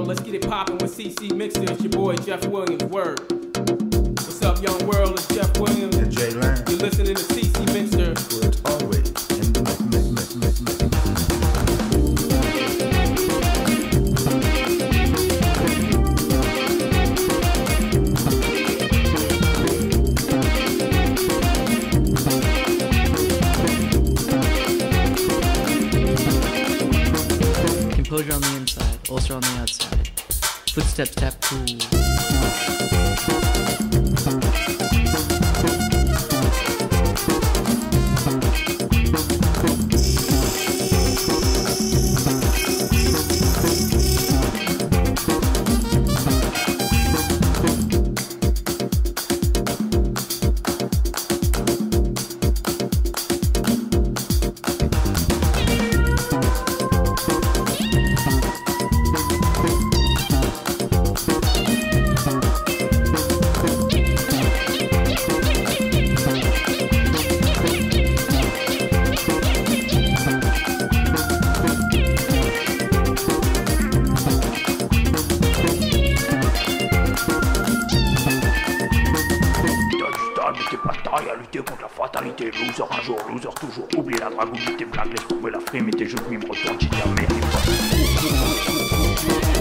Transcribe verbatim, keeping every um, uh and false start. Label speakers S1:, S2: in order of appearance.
S1: world. Let's get it poppin' with C C Mixer. It's your boy Jeff Williams. Word. What's up, young world? It's Jeff Williams.
S2: And Jay Lang.
S1: You're listening to C C Mixer.
S2: Where it's always in the mix, mix, mix, mix, mix.
S3: Composure on the inside, ulcer on the outside. Footsteps tap cool.
S4: Lutter contre la fatalité, loser un jour, loser toujours. Oubliez la dragounité, blague, laisse tomber la frime et tes jeux de mime, retourne, j'y merde.